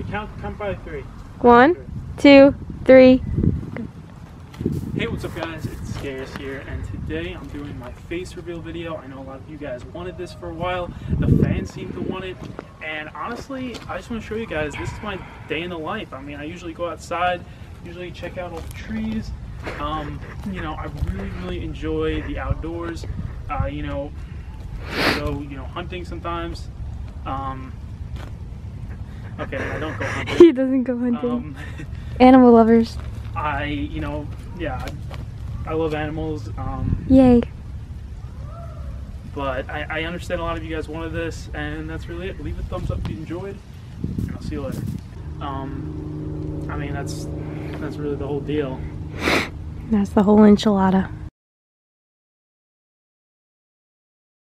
Count by 3. 1, 2, 3. Hey, what's up guys? It's Scarce here, and today I'm doing my face reveal video. I know a lot of you guys wanted this for a while. The fans seem to want it, and honestly, I just want to show you guys, this is my day in the life. I mean, I usually go outside, usually check out all the trees. You know, I really enjoy the outdoors. You know, go, hunting sometimes. Okay, I don't go hunting. He doesn't go hunting. Animal lovers. Yeah, I love animals. Yay. But I understand a lot of you guys wanted this, and that's really it. Leave a thumbs up if you enjoyed, and I'll see you later. I mean, that's really the whole deal. That's the whole enchilada.